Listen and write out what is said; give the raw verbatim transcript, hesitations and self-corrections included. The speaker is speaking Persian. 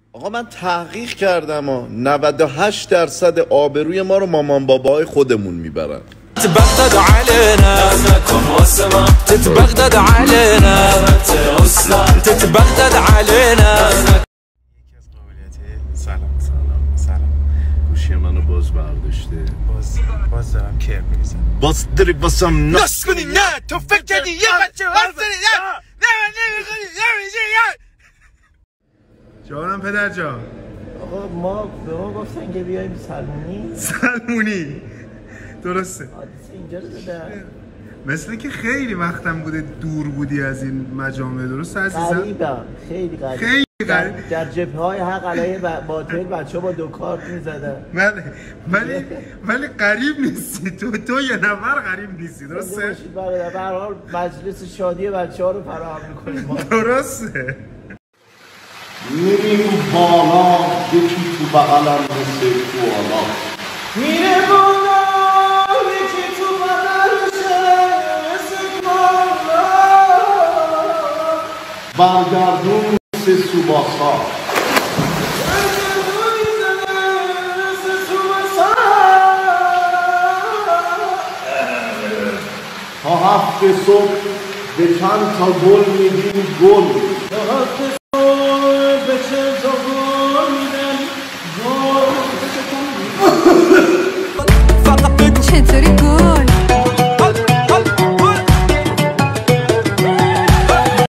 آقا من تحقیق کردم ها نود و هشت درصد آبروی ما رو مامان باباهای خودمون میبرن. تتبغدد علينا تتبغدد علينا تتبغدد علينا. یکی از قابلیت سلام سلام سلام گوشی منو باز برداشته. باز باز دارم کر میریزم. باز داری باسم ناس کنی نه تو فکر کردی یه بچه حرف زنی نه نه نه نمیخونی نمیشه. جانم پدر جان. آقا ما به ما گفتن که بیاییم سلمونی. سلمونی درسته. آدرس اینجا رو دادن. مثل که خیلی وقتم بوده دور بودی از این مجامع، درست عزیزم؟ غریبم خیلی غریب. خیلی غریب. در جبهه‌های حق علیه باطل بچه‌ها با دو کارت می‌زدن. ولی ولی ولی غریب نیستی تو تو یه نفر غریب نیستی، درسته؟ برای به هر حال مجلس شادی بچه‌ها رو فراهم می‌کنیم ما. درسته. میریم بالا یکی تو بغلم مثل تو آلا میره بالا یکی تو بغلشه مثل بالا برگردون مثل سوباسا تا هفت صبح به چند تا گل میدیم گل به چه زبون